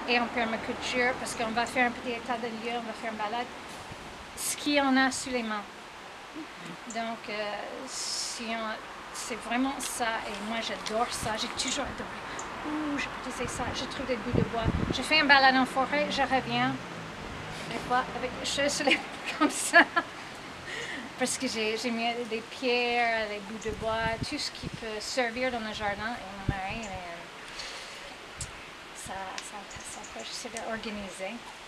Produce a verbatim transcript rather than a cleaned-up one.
et en permaculture, parce qu'on va faire un petit état de lieu, on va faire une balade, ce qu'il y en a sous les mains. Donc, euh, si on- c'est vraiment ça, et moi j'adore ça, j'ai toujours adoré. Ouh, je peux utiliser ça, je trouve des bouts de bois. Je fais une balade en forêt, je reviens, des fois, avec des choses sur les comme ça. Parce que j'ai j'ai mis des pierres, des bouts de bois, tout ce qui peut servir dans le jardin. Et mon mari, il est- ça, ça, ça, ça, j'essaie d'organiser.